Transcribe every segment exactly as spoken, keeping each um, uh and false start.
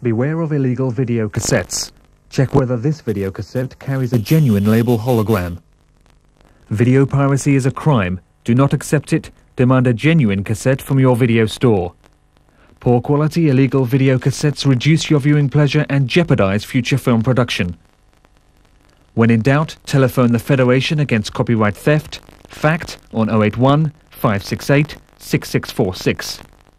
Beware of illegal video cassettes. Check whether this video cassette carries a genuine label hologram. Video piracy is a crime. Do not accept it. Demand a genuine cassette from your video store. Poor quality illegal video cassettes reduce your viewing pleasure and jeopardize future film production. When in doubt, telephone the Federation Against Copyright Theft, FACT, on oh eight one, five six eight, six six four six.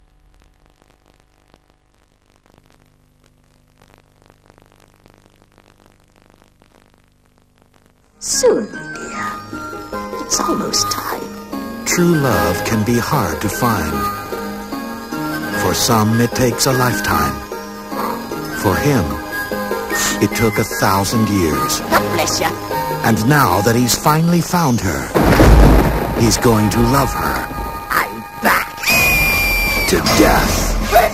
Soon, dear. It's almost time. True love can be hard to find. For some, it takes a lifetime. For him, it took a thousand years. God bless you. And now that he's finally found her, he's going to love her. I'm back. To death.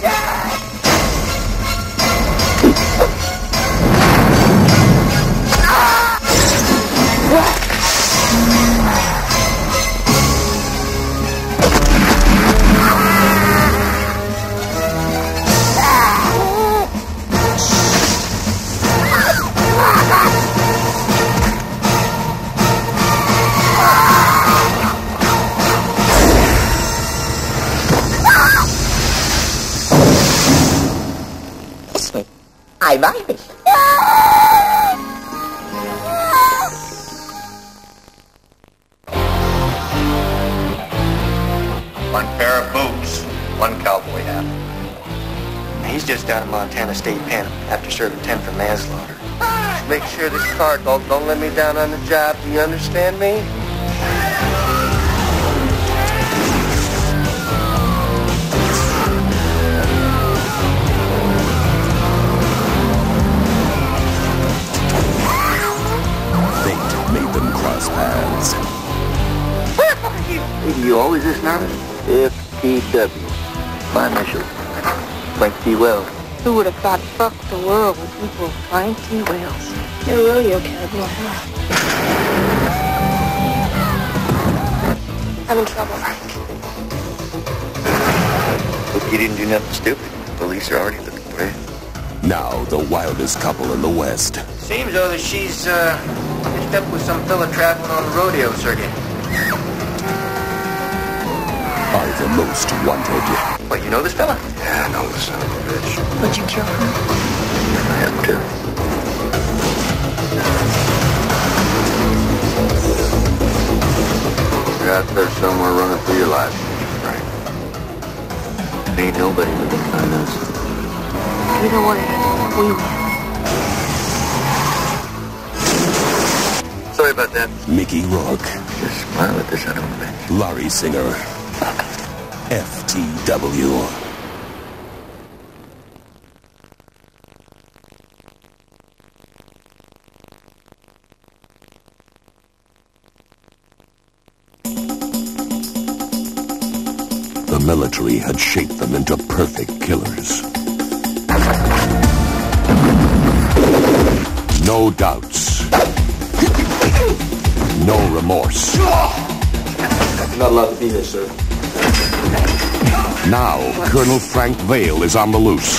I'm Irish. One pair of boots, one cowboy hat. He's just down in Montana State Pen after serving ten for manslaughter. Make sure this car don't, don't let me down on the job. Do you understand me? Paths. You always this nervous? F T W. My initials. Frank T. Wells. Who would have thought fuck the world would equal Frank T. Wells? You're a rodeo cowboy, huh? I'm in trouble, Frank. Hope you didn't do nothing stupid. Police are already looking for you. Now the wildest couple in the West. Seems though that she's, uh, hitched up with some fella traveling on the rodeo circuit. Are the most wanted. What, you know this fella? Yeah, I know the son of a bitch. Would you kill him? I have to. You're out there somewhere running for your life, right? Ain't nobody living behind us. Either way, we win. Sorry about that. Mickey Rourke. Just smile at the son of a bitch. Larry Singer. F T W. The military had shaped them into perfect killers. No doubts. No remorse. I'm not allowed to be here, sir. Now, Colonel Frank Vale is on the loose.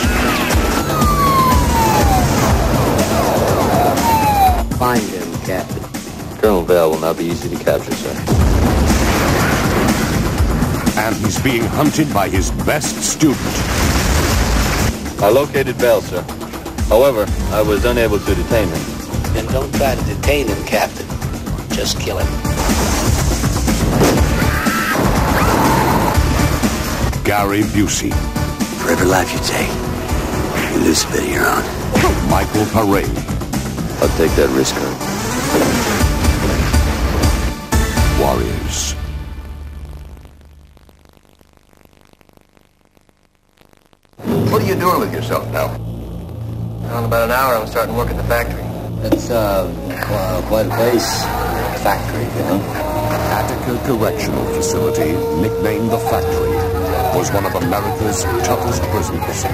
Find him, Captain. Colonel Vale will not be easy to capture, sir. And he's being hunted by his best student. I located Vale, sir. However, I was unable to detain him. Then don't try to detain him, Captain. Just kill him. Gary Busey. For every life you take, you lose a bit of your own. Michael Paré. I'll take that risk, Colonel. Warriors. What are you doing with yourself now? In about an hour, I'm starting work at the factory. It's, uh, uh quite a place. Factory, you know? Attica Correctional Facility, nicknamed The Factory, was one of America's toughest prisons.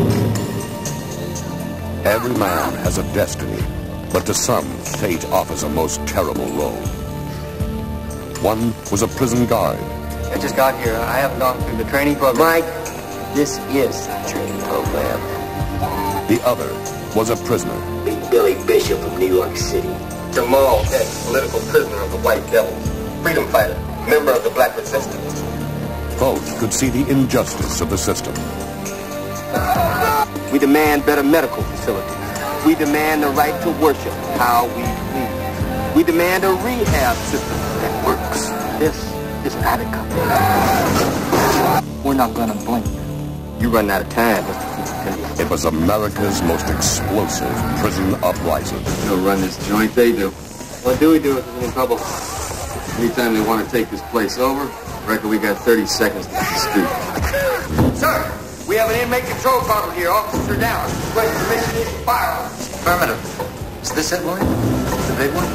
Every man has a destiny, but to some, fate offers a most terrible role. One was a prison guard. I just got here. I haven't gone through the training program. Mike, this is the training program. The other was a prisoner. Billy Bishop from New York City. Jamal X, political prisoner of the White Devils. Freedom fighter, member of the Black Resistance. Both could see the injustice of the system. We demand better medical facilities. We demand the right to worship how we please. We demand a rehab system that works. This is Attica. We're not gonna blink. You run out of time, Mister Superintendent. It was America's most explosive prison uprising. They'll run this joint, they do. What do we do if there's any trouble? Anytime they want to take this place over, I reckon we got thirty seconds to the street. Sir, we have an inmate control bottle here. Officers are down. Request permission to issue firearms. Affirmative. Is this it, Lloyd? The big one?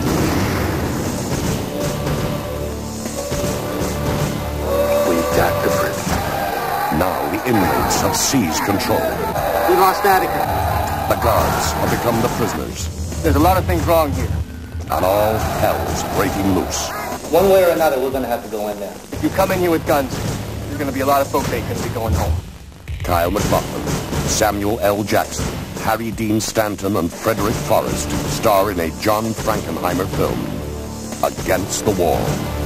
We've got the prison. Now the inmates have seized control. We lost Attica. The guards have become the prisoners. There's a lot of things wrong here. And all hell's breaking loose. One way or another, we're going to have to go in there. If you come in here with guns, there's going to be a lot of folk that ain't going to be going home. Kyle MacLachlan, Samuel L. Jackson, Harry Dean Stanton, and Frederick Forrest star in a John Frankenheimer film, Against the Wall.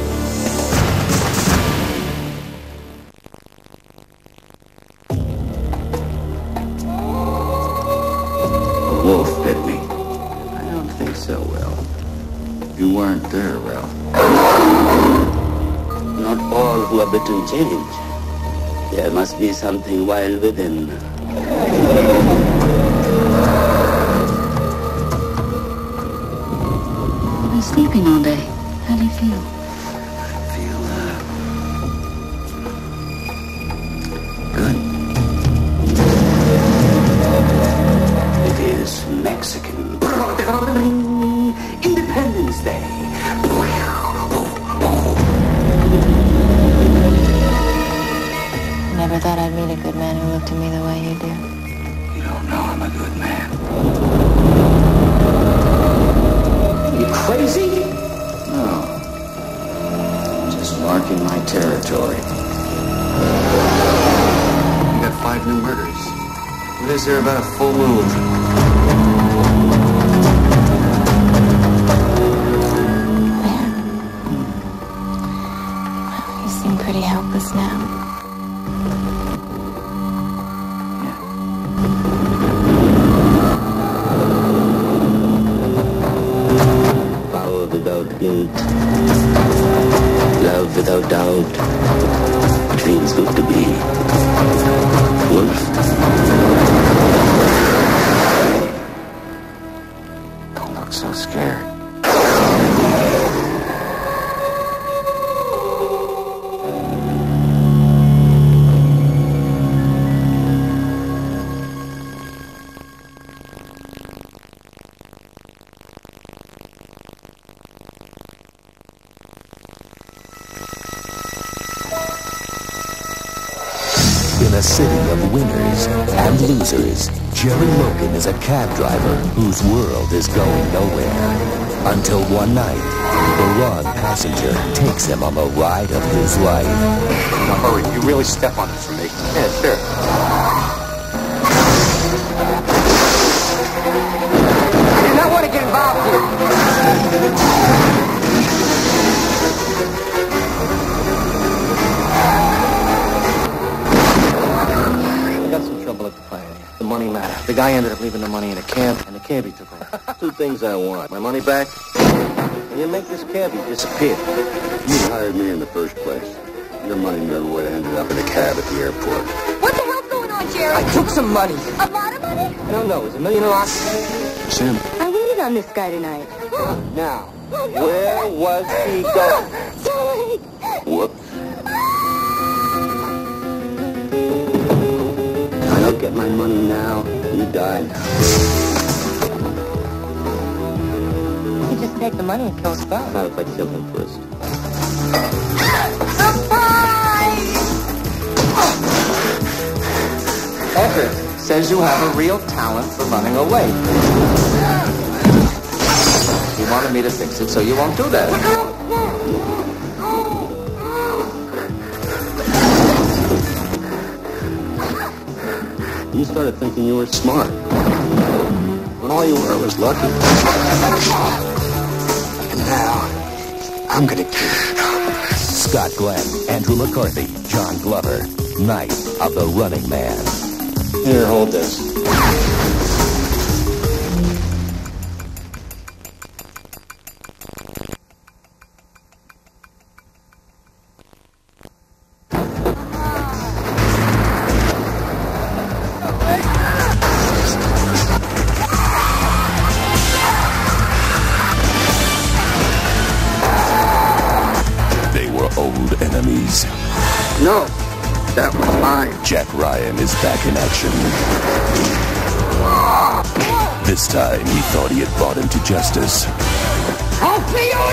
A wolf bit me. I don't think so, Ralph. You weren't there, Ralph. Not all who are bitten change. There must be something wild within. I've been sleeping all day. How do you feel? I feel, uh... good. It is Mexican. Independence Day. Never thought I'd meet a good man who looked at me the way you do. You don't know I'm a good man. You crazy? No. I'm just marking my territory. You got five new murders. What is there about a full moon? You seem pretty helpless now. Power without guilt. Love without doubt. It feels good to be wolf. Don't look so scared. In a city of winners and losers, Jerry Logan is a cab driver whose world is going nowhere. Until one night, the wrong passenger takes him on the ride of his life. Now hurry, you really step on it for me. Yeah, sure. I do not want to get involved here. At the Pioneer. The money matter. The guy ended up leaving the money in a camp, and the cabbie took off. Two things I want. My money back, and you make this cabbie disappear. You hired me in the first place. Your money never would have ended up in a cab at the airport. What the hell's going on, Jerry? I took some money. A lot of money? I don't know. Is a million a lot? Sim. I waited on this guy tonight. Now, where was he going? Sorry. Whoops. I don't get my money now. You die now. You just take the money and kill us both. Not if I kill him first. Surprise! Everett says you have a real talent for running away. He wanted me to fix it, so you won't do that. You started thinking you were smart. When all you were was lucky. And now, I'm gonna kill you. Scott Glenn, Andrew McCarthy, John Glover, Night of the Running Man. Here, hold this. Old enemies. No, that was mine. Jack Ryan is back in action. This time, he thought he had brought him to justice. I'll see you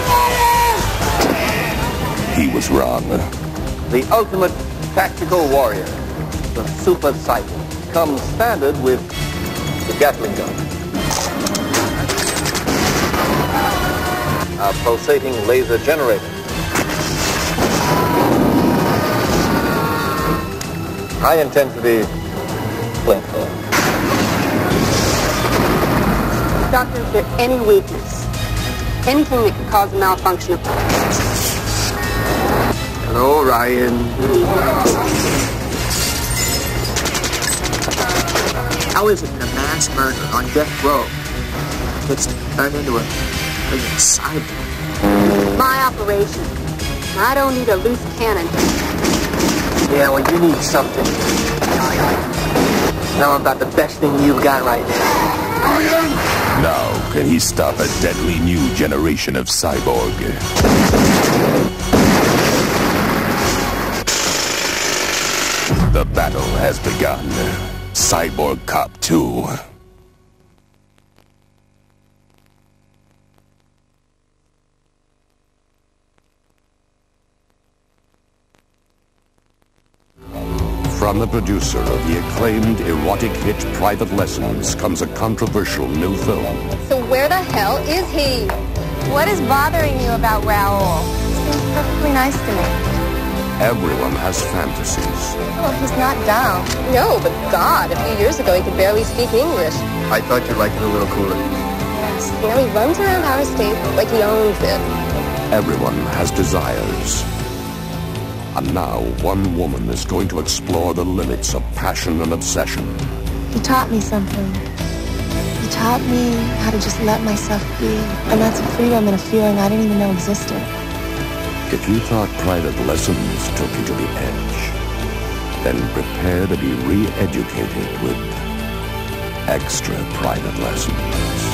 now, He was wrong. The ultimate tactical warrior, the Super Cyborg, comes standard with the Gatling gun, a pulsating laser generator, high-intensity flamethrower. Doctor, is there any weakness? Anything that could cause a malfunction of... Hello, Ryan. How is it that a mass murder on death row gets turned into a, a cyborg? My operation. I don't need a loose cannon. Yeah, well, you need something. Now about the best thing you've got right now. Now, can he stop a deadly new generation of cyborg? The battle has begun. Cyborg Cop two. From the producer of the acclaimed erotic hit Private Lessons comes a controversial new film. So where the hell is he? What is bothering you about Raoul? He seems perfectly nice to me. Everyone has fantasies. Well, he's not dumb. No, but God, a few years ago he could barely speak English. I thought you'd like it a little cooler. Yes, you know, he runs around our state like he owns it. Everyone has desires. And now, one woman is going to explore the limits of passion and obsession. He taught me something. He taught me how to just let myself be. And that's a freedom and a feeling I didn't even know existed. If you thought Private Lessons took you to the edge, then prepare to be re-educated with Extra Private Lessons.